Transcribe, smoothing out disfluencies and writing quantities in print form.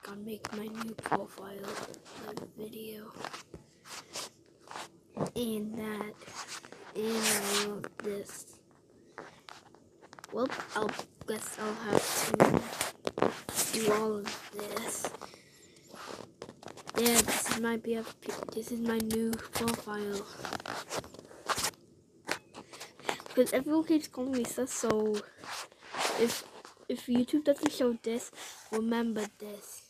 gonna make my new profile video. And that, and I love this. Well, I guess I'll have to do all of this. Yeah, this is my BFP. This is my new profile. Because everyone keeps calling me sus, so if YouTube doesn't show this, remember this.